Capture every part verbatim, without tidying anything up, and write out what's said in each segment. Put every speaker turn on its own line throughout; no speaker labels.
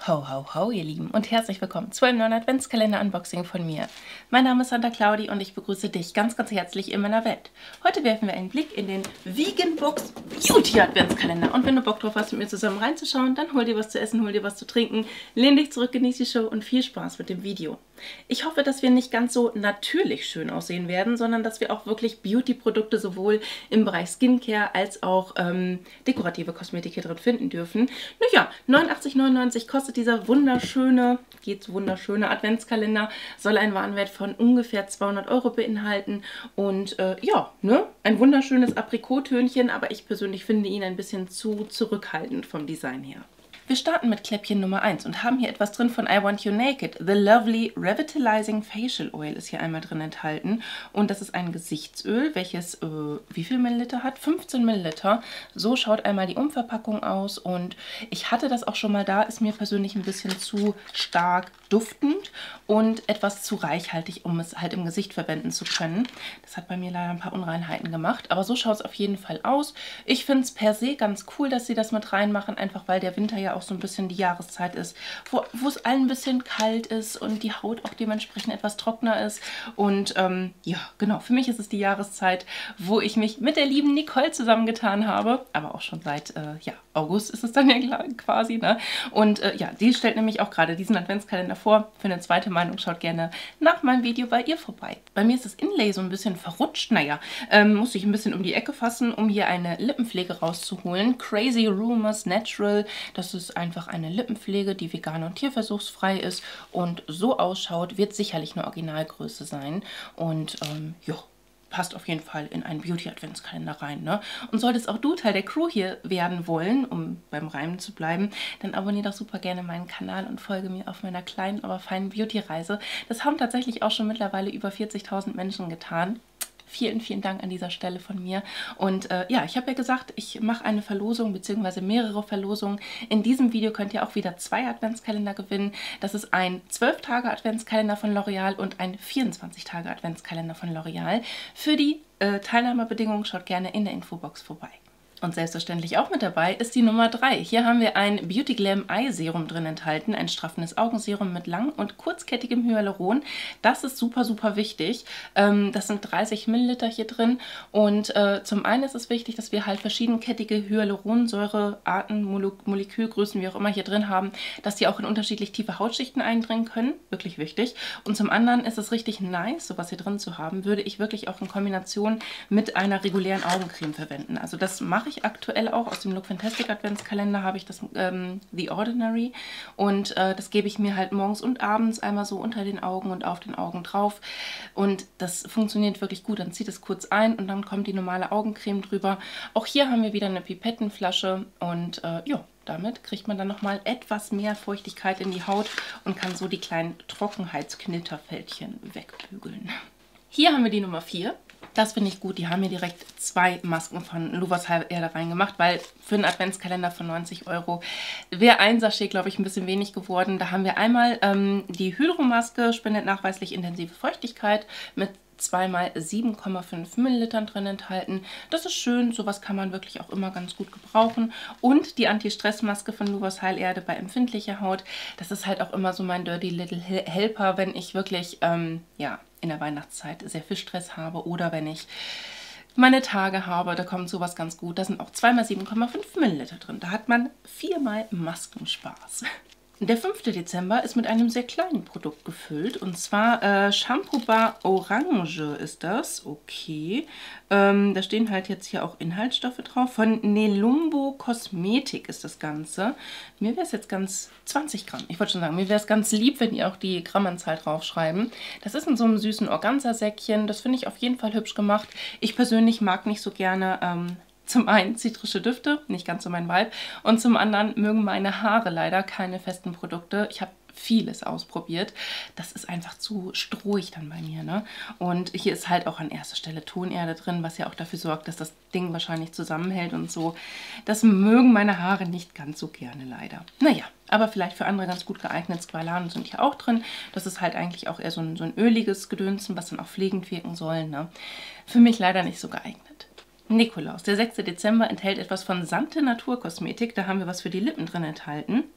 Ho, ho, ho, ihr Lieben, und herzlich willkommen zu einem neuen Adventskalender-Unboxing von mir. Mein Name ist Santa Claudi und ich begrüße dich ganz, ganz herzlich in meiner Welt. Heute werfen wir einen Blick in den Vegan Box Beauty Adventskalender. Und wenn du Bock drauf hast, mit mir zusammen reinzuschauen, dann hol dir was zu essen, hol dir was zu trinken, lehn dich zurück, genieß die Show und viel Spaß mit dem Video. Ich hoffe, dass wir nicht ganz so natürlich schön aussehen werden, sondern dass wir auch wirklich Beauty-Produkte sowohl im Bereich Skincare als auch ähm, dekorative Kosmetik hier drin finden dürfen. Naja, neunundachtzig neunundneunzig kostet dieser wunderschöne, geht's wunderschöne Adventskalender, soll einen Warenwert von ungefähr zweihundert Euro beinhalten und äh, ja, ne, ein wunderschönes Aprikottönchen, aber ich persönlich finde ihn ein bisschen zu zurückhaltend vom Design her. Wir starten mit Kläppchen Nummer eins und haben hier etwas drin von I Want You Naked. The Lovely Revitalizing Facial Oil ist hier einmal drin enthalten. Und das ist ein Gesichtsöl, welches äh, wie viel Milliliter hat? fünfzehn Milliliter. So schaut einmal die Umverpackung aus. Und ich hatte das auch schon mal da, ist mir persönlich ein bisschen zu stark duftend und etwas zu reichhaltig, um es halt im Gesicht verwenden zu können. Das hat bei mir leider ein paar Unreinheiten gemacht. Aber so schaut es auf jeden Fall aus. Ich finde es per se ganz cool, dass sie das mit reinmachen, einfach weil der Winter ja auch so ein bisschen die Jahreszeit ist, wo, wo es allen ein bisschen kalt ist und die Haut auch dementsprechend etwas trockener ist. Und ähm, ja, genau, für mich ist es die Jahreszeit, wo ich mich mit der lieben Nicole zusammengetan habe. Aber auch schon seit, äh, ja, August ist es dann ja quasi, ne? Und äh, ja, die stellt nämlich auch gerade diesen Adventskalender vor. Für eine zweite Meinung schaut gerne nach meinem Video bei ihr vorbei. Bei mir ist das Inlay so ein bisschen verrutscht. Naja, ähm, musste ich ein bisschen um die Ecke fassen, um hier eine Lippenpflege rauszuholen. Crazy Rumors Natural. Das ist einfach eine Lippenpflege, die vegan und tierversuchsfrei ist und so ausschaut, wird sicherlich eine Originalgröße sein und ähm, ja, passt auf jeden Fall in einen Beauty-Adventskalender rein, ne? Und solltest auch du Teil der Crew hier werden wollen, um beim Reimen zu bleiben, dann abonniere doch super gerne meinen Kanal und folge mir auf meiner kleinen, aber feinen Beauty-Reise. Das haben tatsächlich auch schon mittlerweile über vierzigtausend Menschen getan. Vielen, vielen Dank an dieser Stelle von mir. Und äh, ja, ich habe ja gesagt, ich mache eine Verlosung bzw. mehrere Verlosungen. In diesem Video könnt ihr auch wieder zwei Adventskalender gewinnen. Das ist ein zwölf Tage Adventskalender von L'Oreal und ein vierundzwanzig Tage Adventskalender von L'Oreal. Für die äh, Teilnahmebedingungen schaut gerne in der Infobox vorbei. Und selbstverständlich auch mit dabei ist die Nummer drei. Hier haben wir ein Beauty Glam Eye Serum drin enthalten, ein straffendes Augenserum mit lang- und kurzkettigem Hyaluron. Das ist super, super wichtig. Ähm, das sind dreißig Milliliter hier drin und äh, zum einen ist es wichtig, dass wir halt verschiedenkettige Hyaluronsäurearten, Mole Molekülgrößen, wie auch immer hier drin haben, dass die auch in unterschiedlich tiefe Hautschichten eindringen können. Wirklich wichtig. Und zum anderen ist es richtig nice, sowas hier drin zu haben, würde ich wirklich auch in Kombination mit einer regulären Augencreme verwenden. Also das mache ich aktuell auch. Aus dem Look Fantastic Adventskalender habe ich das ähm, The Ordinary und äh, das gebe ich mir halt morgens und abends einmal so unter den Augen und auf den Augen drauf und das funktioniert wirklich gut. Dann zieht es kurz ein und dann kommt die normale Augencreme drüber. Auch hier haben wir wieder eine Pipettenflasche und äh, ja, damit kriegt man dann nochmal etwas mehr Feuchtigkeit in die Haut und kann so die kleinen Trockenheitsknitterfältchen wegbügeln. Hier haben wir die Nummer vier. Das finde ich gut. Die haben mir direkt zwei Masken von Luvas Heilerde reingemacht, weil für einen Adventskalender von neunzig Euro wäre ein Sachet, glaube ich, ein bisschen wenig geworden. Da haben wir einmal ähm, die Hydromaske, spendet nachweislich intensive Feuchtigkeit mit zweimal sieben Komma fünf Millilitern drin enthalten. Das ist schön, sowas kann man wirklich auch immer ganz gut gebrauchen. Und die Anti-Stress-Maske von Luvas Heilerde bei empfindlicher Haut. Das ist halt auch immer so mein Dirty Little Helper, wenn ich wirklich, ähm, ja, in der Weihnachtszeit sehr viel Stress habe oder wenn ich meine Tage habe, da kommt sowas ganz gut. Da sind auch zweimal sieben Komma fünf Milliliter drin. Da hat man viermal Maskenspaß. Der fünfte Dezember ist mit einem sehr kleinen Produkt gefüllt und zwar äh, Shampoo Bar Orange ist das. Okay. Ähm, da stehen halt jetzt hier auch Inhaltsstoffe drauf. Von Nelumbo Kosmetik ist das Ganze. Mir wäre es jetzt ganz zwanzig Gramm. Ich wollte schon sagen, mir wäre es ganz lieb, wenn ihr auch die Grammanzahl draufschreiben. Das ist in so einem süßen Organza-Säckchen. Das finde ich auf jeden Fall hübsch gemacht. Ich persönlich mag nicht so gerne Ähm, zum einen zitrische Düfte, nicht ganz so mein Vibe. Und zum anderen mögen meine Haare leider keine festen Produkte. Ich habe vieles ausprobiert. Das ist einfach zu strohig dann bei mir, ne? Und hier ist halt auch an erster Stelle Tonerde drin, was ja auch dafür sorgt, dass das Ding wahrscheinlich zusammenhält und so. Das mögen meine Haare nicht ganz so gerne leider. Naja, aber vielleicht für andere ganz gut geeignet. Squalane sind hier auch drin. Das ist halt eigentlich auch eher so ein, so ein öliges Gedönsen, was dann auch pflegend wirken soll, ne? Für mich leider nicht so geeignet. Nikolaus, der sechste Dezember enthält etwas von Sante Naturkosmetik. Da haben wir was für die Lippen drin enthalten.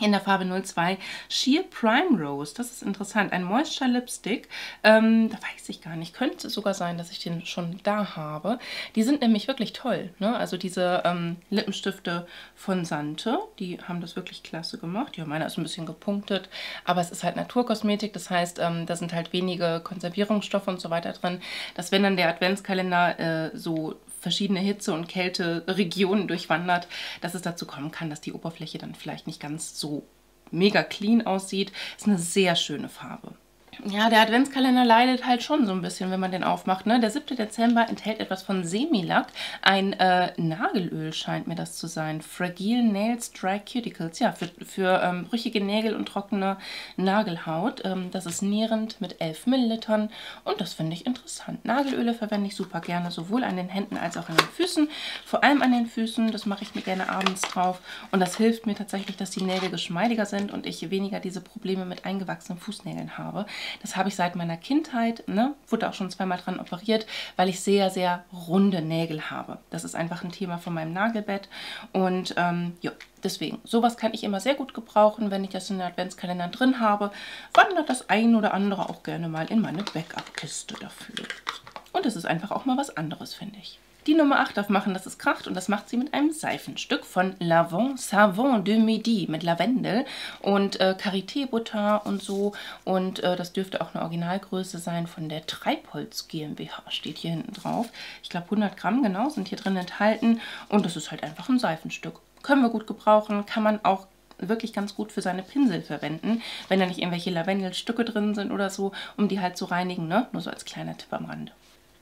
in der Farbe null zwei Sheer Prime Rose. Das ist interessant. Ein Moisture Lipstick. Ähm, da weiß ich gar nicht. Könnte sogar sein, dass ich den schon da habe. Die sind nämlich wirklich toll. Ne? Also diese ähm, Lippenstifte von Sante, die haben das wirklich klasse gemacht. Ja, meiner ist ein bisschen gepunktet, aber es ist halt Naturkosmetik. Das heißt, ähm, da sind halt wenige Konservierungsstoffe und so weiter drin. Dass wenn dann der Adventskalender äh, so verschiedene Hitze- und Kälteregionen durchwandert, dass es dazu kommen kann, dass die Oberfläche dann vielleicht nicht ganz so mega clean aussieht. Ist eine sehr schöne Farbe. Ja, der Adventskalender leidet halt schon so ein bisschen, wenn man den aufmacht. Ne? Der siebte Dezember enthält etwas von Semilac. Ein äh, Nagelöl scheint mir das zu sein. Fragile Nails Dry Cuticles. Ja, für, für ähm, brüchige Nägel und trockene Nagelhaut. Ähm, das ist nährend mit elf Millilitern. Und das finde ich interessant. Nagelöle verwende ich super gerne, sowohl an den Händen als auch an den Füßen. Vor allem an den Füßen. Das mache ich mir gerne abends drauf. Und das hilft mir tatsächlich, dass die Nägel geschmeidiger sind und ich weniger diese Probleme mit eingewachsenen Fußnägeln habe. Das habe ich seit meiner Kindheit, ne? Wurde auch schon zweimal dran operiert, weil ich sehr, sehr runde Nägel habe. Das ist einfach ein Thema von meinem Nagelbett und ähm, ja, deswegen, sowas kann ich immer sehr gut gebrauchen, wenn ich das in den Adventskalendern drin habe. Wandert das ein oder andere auch gerne mal in meine Backup-Kiste dafür. Und es ist einfach auch mal was anderes, finde ich. Die Nummer acht darf machen, dass es kracht und das macht sie mit einem Seifenstück von Lavant Savon de Midi mit Lavendel und äh, Karité-Butter und so. Und äh, das dürfte auch eine Originalgröße sein von der Treibholz GmbH, steht hier hinten drauf. Ich glaube hundert Gramm genau sind hier drin enthalten und das ist halt einfach ein Seifenstück. Können wir gut gebrauchen, kann man auch wirklich ganz gut für seine Pinsel verwenden, wenn da nicht irgendwelche Lavendelstücke drin sind oder so, um die halt zu reinigen, ne? Nur so als kleiner Tipp am Rande.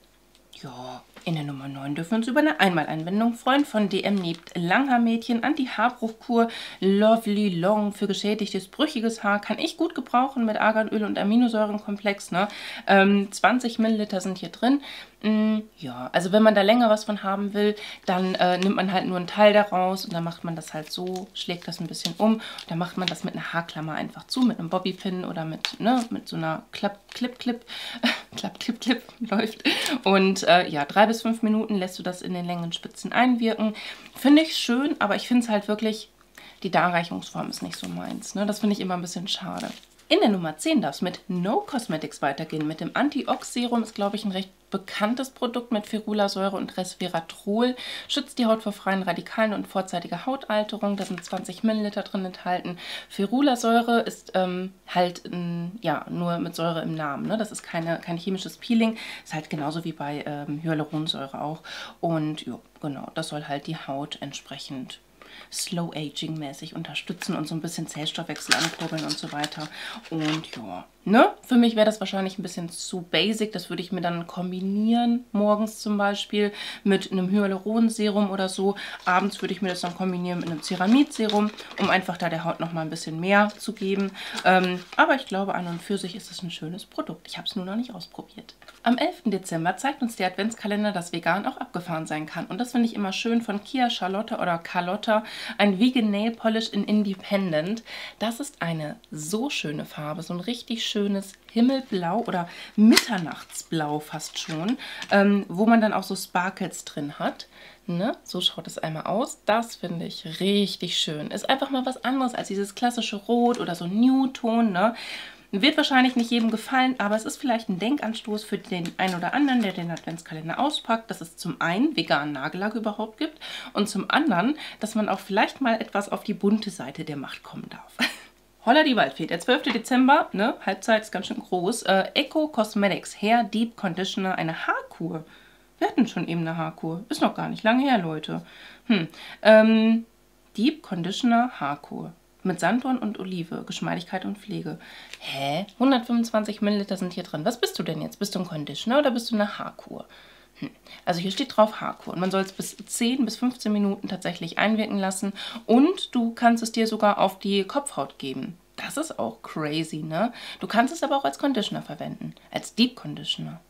Ja, in der Nummer neun dürfen wir uns über eine Einmaleinwendung freuen von D M Nebt Langhaarmädchen Anti-Haarbruchkur Lovely Long für geschädigtes, brüchiges Haar. Kann ich gut gebrauchen mit Arganöl und Aminosäurenkomplex. Ne? Ähm, zwanzig Milliliter sind hier drin. Mm, ja, also wenn man da länger was von haben will, dann äh, nimmt man halt nur einen Teil daraus und dann macht man das halt so, schlägt das ein bisschen um. Und dann macht man das mit einer Haarklammer einfach zu, mit einem Bobbypin oder mit, ne, mit so einer Klapp-Clip-Clip. Klapp-Clip-Clip läuft. Und äh, ja, drei bis fünf Minuten lässt du das in den Längenspitzen einwirken. Finde ich schön, aber ich finde es halt wirklich, die Darreichungsform ist nicht so meins. Ne? Das finde ich immer ein bisschen schade. In der Nummer zehn darf es mit No Cosmetics weitergehen. Mit dem Anti-Ox-Serum ist, glaube ich, ein recht bekanntes Produkt mit Ferulasäure und Resveratrol. Schützt die Haut vor freien Radikalen und vorzeitiger Hautalterung. Da sind zwanzig Milliliter drin enthalten. Ferulasäure ist ähm, halt ähm, ja, nur mit Säure im Namen. Ne? Das ist keine, kein chemisches Peeling. Ist halt genauso wie bei ähm, Hyaluronsäure auch. Und ja, genau, das soll halt die Haut entsprechend Slow-Aging-mäßig unterstützen und so ein bisschen Zellstoffwechsel ankurbeln und so weiter. Und ja, ne? Für mich wäre das wahrscheinlich ein bisschen zu basic. Das würde ich mir dann kombinieren, morgens zum Beispiel mit einem Hyaluronserum oder so. Abends würde ich mir das dann kombinieren mit einem Ceramidserum, um einfach da der Haut noch mal ein bisschen mehr zu geben. Ähm, aber ich glaube, an und für sich ist es ein schönes Produkt. Ich habe es nur noch nicht ausprobiert. Am elften Dezember zeigt uns der Adventskalender, dass vegan auch abgefahren sein kann. Und das finde ich immer schön von Kia Charlotte oder Carlotta. Ein Vegan Nail Polish in Independent. Das ist eine so schöne Farbe. So ein richtig schönes Himmelblau oder Mitternachtsblau fast schon. Ähm, wo man dann auch so Sparkles drin hat. Ne? So schaut es einmal aus. Das finde ich richtig schön. Ist einfach mal was anderes als dieses klassische Rot oder so Nude-Ton, ne? Wird wahrscheinlich nicht jedem gefallen, aber es ist vielleicht ein Denkanstoß für den einen oder anderen, der den Adventskalender auspackt, dass es zum einen veganen Nagellack überhaupt gibt und zum anderen, dass man auch vielleicht mal etwas auf die bunte Seite der Macht kommen darf. Holla die Waldfee, der zwölfte Dezember, ne, Halbzeit ist ganz schön groß, äh, Eco Cosmetics Hair Deep Conditioner, eine Haarkur. Wir hatten schon eben eine Haarkur, ist noch gar nicht lange her, Leute. Hm. Ähm, Deep Conditioner Haarkur. Mit Sanddorn und Olive, Geschmeidigkeit und Pflege. Hä? hundertfünfundzwanzig Milliliter sind hier drin. Was bist du denn jetzt? Bist du ein Conditioner oder bist du eine Haarkur? Hm. Also hier steht drauf Haarkur. Und man soll es bis zehn bis fünfzehn Minuten tatsächlich einwirken lassen. Und du kannst es dir sogar auf die Kopfhaut geben. Das ist auch crazy, ne? Du kannst es aber auch als Conditioner verwenden. Als Deep Conditioner.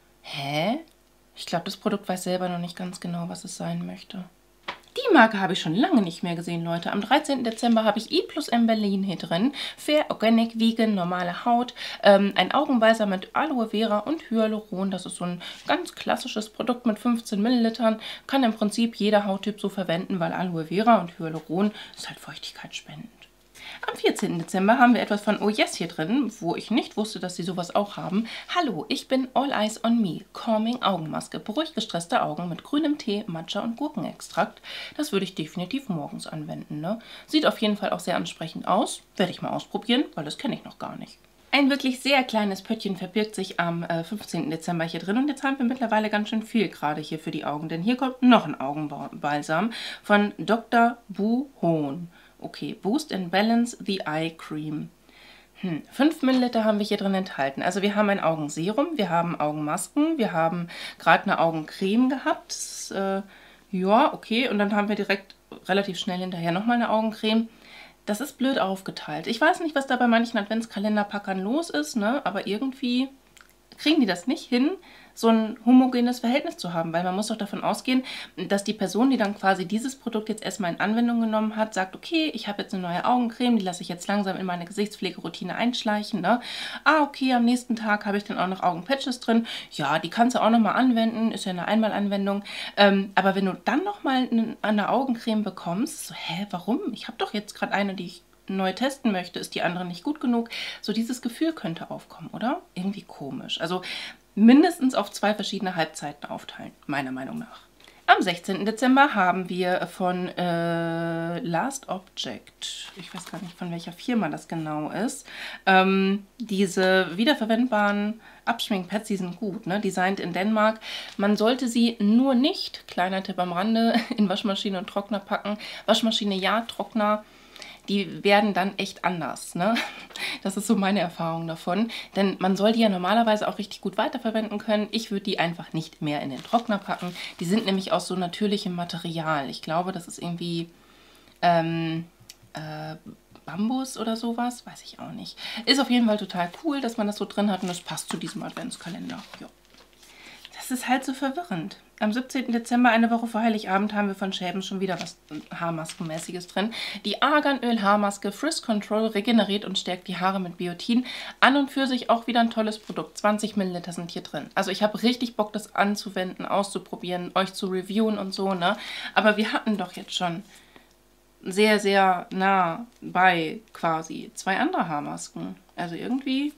Hä? Ich glaube, das Produkt weiß selber noch nicht ganz genau, was es sein möchte. Die Marke habe ich schon lange nicht mehr gesehen, Leute. Am dreizehnten Dezember habe ich I plus M Berlin hier drin. Fair, Organic, Vegan, normale Haut. Ähm, ein Augenweiser mit Aloe Vera und Hyaluron. Das ist so ein ganz klassisches Produkt mit fünfzehn Millilitern. Kann im Prinzip jeder Hauttyp so verwenden, weil Aloe Vera und Hyaluron ist halt feuchtigkeitsspendend. Am vierzehnten Dezember haben wir etwas von Oh Yes hier drin, wo ich nicht wusste, dass sie sowas auch haben. Hallo, ich bin All Eyes on Me, Calming Augenmaske, beruhigt gestresste Augen mit grünem Tee, Matcha und Gurkenextrakt. Das würde ich definitiv morgens anwenden, ne? Sieht auf jeden Fall auch sehr ansprechend aus. Werde ich mal ausprobieren, weil das kenne ich noch gar nicht. Ein wirklich sehr kleines Pöttchen verbirgt sich am äh, fünfzehnten Dezember hier drin und jetzt haben wir mittlerweile ganz schön viel gerade hier für die Augen, denn hier kommt noch ein Augenbalsam von Doktor Buhon. Okay, Boost and Balance the Eye Cream. Hm, fünf Milliliter haben wir hier drin enthalten. Also wir haben ein Augenserum, wir haben Augenmasken, wir haben gerade eine Augencreme gehabt. Das, äh, ja, okay, und dann haben wir direkt relativ schnell hinterher nochmal eine Augencreme. Das ist blöd aufgeteilt. Ich weiß nicht, was da bei manchen Adventskalenderpackern los ist, ne? Aber irgendwie kriegen die das nicht hin, so ein homogenes Verhältnis zu haben, weil man muss doch davon ausgehen, dass die Person, die dann quasi dieses Produkt jetzt erstmal in Anwendung genommen hat, sagt, okay, ich habe jetzt eine neue Augencreme, die lasse ich jetzt langsam in meine Gesichtspflegeroutine einschleichen, ne? Ah, okay, am nächsten Tag habe ich dann auch noch Augenpatches drin, ja, die kannst du auch nochmal anwenden, ist ja eine Einmalanwendung, ähm, aber wenn du dann nochmal eine Augencreme bekommst, so, hä, warum? Ich habe doch jetzt gerade eine, die ich neu testen möchte, ist die andere nicht gut genug. So dieses Gefühl könnte aufkommen, oder? Irgendwie komisch. Also mindestens auf zwei verschiedene Halbzeiten aufteilen, meiner Meinung nach. Am sechzehnten Dezember haben wir von äh, Last Object, ich weiß gar nicht, von welcher Firma das genau ist, ähm, diese wiederverwendbaren Abschminkpads, die sind gut, ne? Designt in Dänemark. Man sollte sie nur nicht, kleiner Tipp am Rande, in Waschmaschine und Trockner packen. Waschmaschine ja, Trockner, die werden dann echt anders, ne? Das ist so meine Erfahrung davon. Denn man soll die ja normalerweise auch richtig gut weiterverwenden können. Ich würde die einfach nicht mehr in den Trockner packen. Die sind nämlich aus so natürlichem Material. Ich glaube, das ist irgendwie ähm, äh, Bambus oder sowas. Weiß ich auch nicht. Ist auf jeden Fall total cool, dass man das so drin hat und das passt zu diesem Adventskalender. Ja. Das ist halt so verwirrend. Am siebzehnten Dezember, eine Woche vor Heiligabend, haben wir von Schäben schon wieder was Haarmaskenmäßiges drin. Die Arganöl-Haarmaske Frizz Control regeneriert und stärkt die Haare mit Biotin. An und für sich auch wieder ein tolles Produkt. zwanzig Milliliter sind hier drin. Also ich habe richtig Bock, das anzuwenden, auszuprobieren, euch zu reviewen und so, ne? Aber wir hatten doch jetzt schon sehr, sehr nah bei quasi zwei andere Haarmasken. Also irgendwie,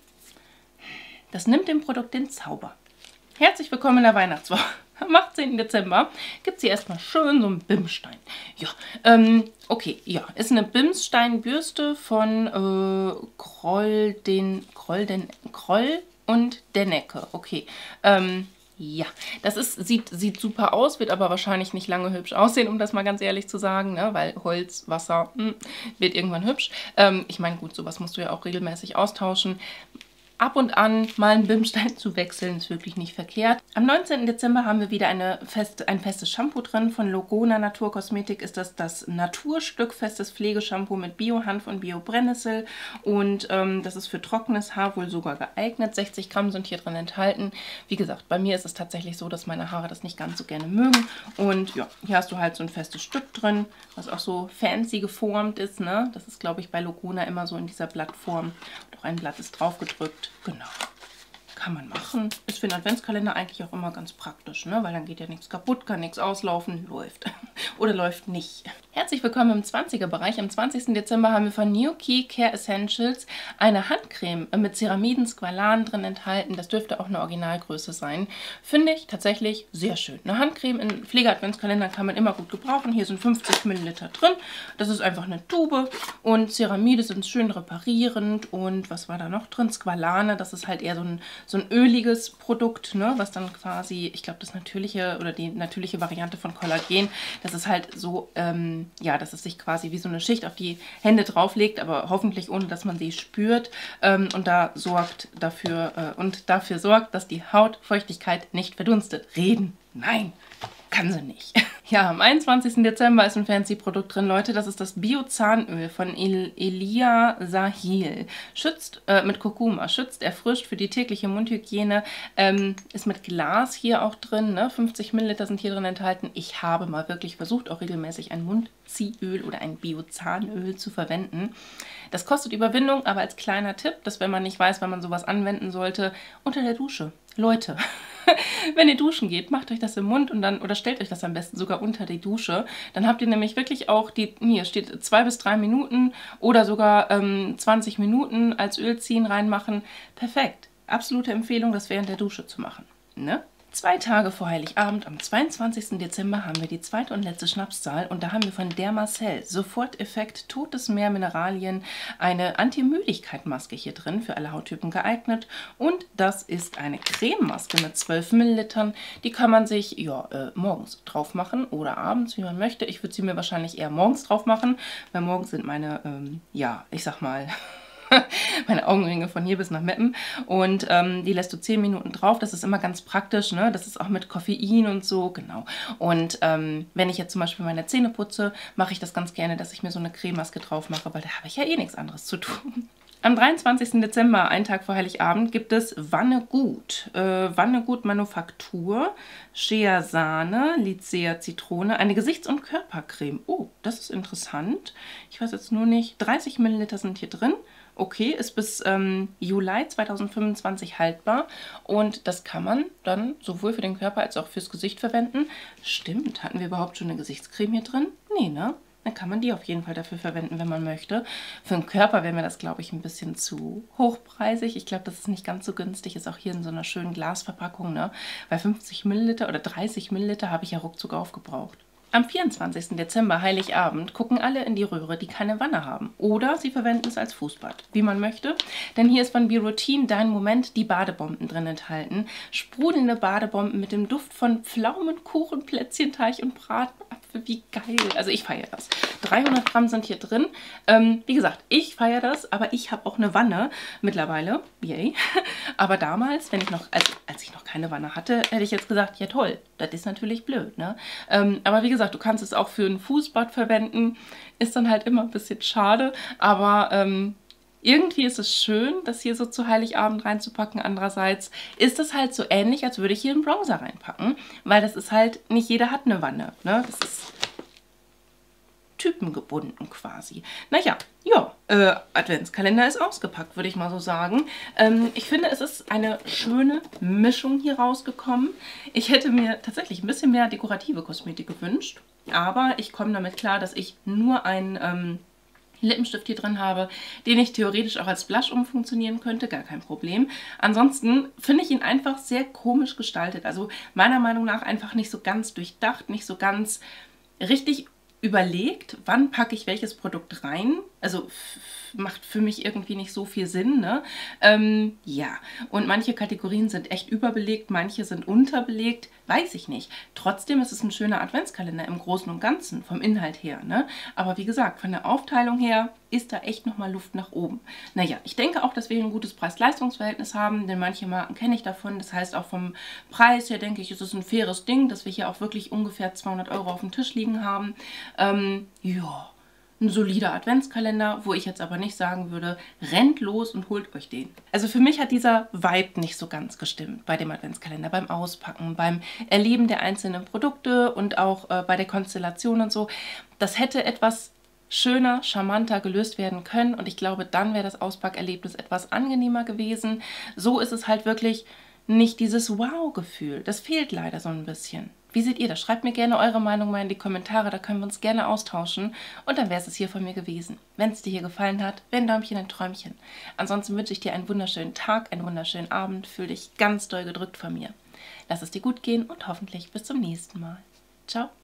das nimmt dem Produkt den Zauber. Herzlich willkommen in der Weihnachtswoche. Am achtzehnten Dezember gibt es hier erstmal schön so einen Bimsstein. Ja, ähm, okay, ja, ist eine Bimsstein-Bürste von äh, Kroll, den, Kroll, den, Kroll und Dennecke. Okay, ähm, ja, das ist, sieht, sieht super aus, wird aber wahrscheinlich nicht lange hübsch aussehen, um das mal ganz ehrlich zu sagen, ne? Weil Holz, Wasser, mh, wird irgendwann hübsch. Ähm, ich meine, gut, sowas musst du ja auch regelmäßig austauschen. Ab und an mal einen Bimsstein zu wechseln, ist wirklich nicht verkehrt. Am neunzehnten Dezember haben wir wieder eine fest, ein festes Shampoo drin. Von Logona Naturkosmetik ist das das Naturstück festes Pflegeshampoo mit Bio-Hanf und Bio-Brennnessel. Und ähm, das ist für trockenes Haar wohl sogar geeignet. sechzig Gramm sind hier drin enthalten. Wie gesagt, bei mir ist es tatsächlich so, dass meine Haare das nicht ganz so gerne mögen. Und ja, hier hast du halt so ein festes Stück drin, was auch so fancy geformt ist, ne? Das ist, glaube ich, bei Logona immer so in dieser Blattform. Und auch ein Blatt ist drauf gedrückt. Genau. Kann man machen. Ist für den Adventskalender eigentlich auch immer ganz praktisch, ne? Weil dann geht ja nichts kaputt, kann nichts auslaufen, läuft. Oder läuft nicht. Herzlich willkommen im zwanziger-Bereich. Am zwanzigsten Dezember haben wir von New Key Care Essentials eine Handcreme mit Ceramiden, Squalan drin enthalten. Das dürfte auch eine Originalgröße sein. Finde ich tatsächlich sehr schön. Eine Handcreme in Pflege-Adventskalendern kann man immer gut gebrauchen. Hier sind fünfzig Milliliter drin. Das ist einfach eine Tube. Und Ceramide sind schön reparierend. Und was war da noch drin? Squalane, das ist halt eher so ein so ein öliges Produkt, ne, was dann quasi, ich glaube, das natürliche oder die natürliche Variante von Kollagen, das ist halt so, ähm, ja, dass es sich quasi wie so eine Schicht auf die Hände drauflegt, aber hoffentlich ohne, dass man sie spürt ähm, und da sorgt dafür äh, und dafür sorgt, dass die Hautfeuchtigkeit nicht verdunstet. Reden? Nein! Kann sie nicht. Ja, am einundzwanzigsten Dezember ist ein fancy Produkt drin, Leute. Das ist das Bio-Zahnöl von El Elia Sahil. Schützt, äh, mit Kurkuma, schützt, erfrischt für die tägliche Mundhygiene. Ähm, ist mit Glas hier auch drin, ne? fünfzig Milliliter sind hier drin enthalten. Ich habe mal wirklich versucht, auch regelmäßig ein Mundziehöl oder ein Bio-Zahnöl zu verwenden. Das kostet Überwindung, aber als kleiner Tipp, dass wenn man nicht weiß, wann man sowas anwenden sollte, unter der Dusche. Leute, wenn ihr duschen geht, macht euch das im Mund und dann, oder stellt euch das am besten sogar unter die Dusche. Dann habt ihr nämlich wirklich auch die, hier steht zwei bis drei Minuten oder sogar ähm, zwanzig Minuten als Öl ziehen, reinmachen. Perfekt. Absolute Empfehlung, das während der Dusche zu machen. Ne? Zwei Tage vor Heiligabend, am zweiundzwanzigsten Dezember, haben wir die zweite und letzte Schnapszahl und da haben wir von Dermacell Soforteffekt Totes Meer Mineralien eine Anti-Müdigkeit-Maske hier drin, für alle Hauttypen geeignet, und das ist eine Crememaske mit zwölf Millilitern. Die kann man sich ja, äh, morgens drauf machen oder abends, wie man möchte. Ich würde sie mir wahrscheinlich eher morgens drauf machen, weil morgens sind meine, ähm, ja, ich sag mal... meine Augenringe von hier bis nach Meppen und ähm, die lässt du zehn Minuten drauf. Das ist immer ganz praktisch, ne? Das ist auch mit Koffein und so, genau. Und ähm, wenn ich jetzt zum Beispiel meine Zähne putze, mache ich das ganz gerne, dass ich mir so eine Crememaske drauf mache, weil da habe ich ja eh nichts anderes zu tun. Am dreiundzwanzigsten Dezember, einen Tag vor Heiligabend, gibt es Wannegut. Äh, Wannegut Manufaktur, Shea Sahne, Lycea Zitrone, eine Gesichts- und Körpercreme. Oh, das ist interessant. Ich weiß jetzt nur nicht, dreißig Milliliter sind hier drin. Okay, ist bis ähm, Juli zweitausendfünfundzwanzig haltbar und das kann man dann sowohl für den Körper als auch fürs Gesicht verwenden. Stimmt, hatten wir überhaupt schon eine Gesichtscreme hier drin? Nee, ne? Dann kann man die auf jeden Fall dafür verwenden, wenn man möchte. Für den Körper wäre mir das, glaube ich, ein bisschen zu hochpreisig. Ich glaube, das ist nicht ganz so günstig. Ist auch hier in so einer schönen Glasverpackung, ne? Weil fünfzig Milliliter oder dreißig Milliliter habe ich ja ruckzuck aufgebraucht. Am vierundzwanzigsten Dezember, Heiligabend, gucken alle in die Röhre, die keine Wanne haben. Oder sie verwenden es als Fußbad, wie man möchte. Denn hier ist von Biroutine Dein Moment die Badebomben drin enthalten. Sprudelnde Badebomben mit dem Duft von Pflaumenkuchen, Plätzchenteig und Bratapfel. Wie geil. Also ich feiere das. dreihundert Gramm sind hier drin. Ähm, wie gesagt, ich feiere das, aber ich habe auch eine Wanne mittlerweile. Yay. Aber damals, wenn ich noch, also als ich noch keine Wanne hatte, hätte ich jetzt gesagt, ja toll, das ist natürlich blöd, ne? Ähm, aber wie gesagt, du kannst es auch für ein Fußbad verwenden. Ist dann halt immer ein bisschen schade, aber ähm, irgendwie ist es schön, das hier so zu Heiligabend reinzupacken. Andererseits ist es halt so ähnlich, als würde ich hier einen Bronzer reinpacken, weil das ist halt, nicht jeder hat eine Wanne, ne? Das ist typengebunden quasi. Naja, ja, äh, Adventskalender ist ausgepackt, würde ich mal so sagen. Ähm, ich finde, es ist eine schöne Mischung hier rausgekommen. Ich hätte mir tatsächlich ein bisschen mehr dekorative Kosmetik gewünscht, aber ich komme damit klar, dass ich nur ein... Ähm, Lippenstift hier drin habe, den ich theoretisch auch als Blush umfunktionieren könnte, gar kein Problem. Ansonsten finde ich ihn einfach sehr komisch gestaltet. Also meiner Meinung nach einfach nicht so ganz durchdacht, nicht so ganz richtig überlegt, wann packe ich welches Produkt rein. Also macht für mich irgendwie nicht so viel Sinn, ne? Ähm, ja, und manche Kategorien sind echt überbelegt, manche sind unterbelegt, weiß ich nicht. Trotzdem ist es ein schöner Adventskalender im Großen und Ganzen, vom Inhalt her, ne? Aber wie gesagt, von der Aufteilung her ist da echt nochmal Luft nach oben. Naja, ich denke auch, dass wir ein gutes Preis-Leistungs-Verhältnis haben, denn manche Marken kenne ich davon. Das heißt, auch vom Preis her, denke ich, ist es ein faires Ding, dass wir hier auch wirklich ungefähr zweihundert Euro auf dem Tisch liegen haben. Ähm, ja... Ein solider Adventskalender, wo ich jetzt aber nicht sagen würde, rennt los und holt euch den. Also für mich hat dieser Vibe nicht so ganz gestimmt bei dem Adventskalender, beim Auspacken, beim Erleben der einzelnen Produkte und auch äh, bei der Konstellation und so. Das hätte etwas schöner, charmanter gelöst werden können und ich glaube, dann wäre das Auspackerlebnis etwas angenehmer gewesen. So ist es halt wirklich nicht dieses Wow-Gefühl. Das fehlt leider so ein bisschen. Wie seht ihr das? Schreibt mir gerne eure Meinung mal in die Kommentare, da können wir uns gerne austauschen. Und dann wäre es hier von mir gewesen. Wenn es dir hier gefallen hat, wäre ein Däumchen ein Träumchen. Ansonsten wünsche ich dir einen wunderschönen Tag, einen wunderschönen Abend. Fühl dich ganz doll gedrückt von mir. Lass es dir gut gehen und hoffentlich bis zum nächsten Mal. Ciao.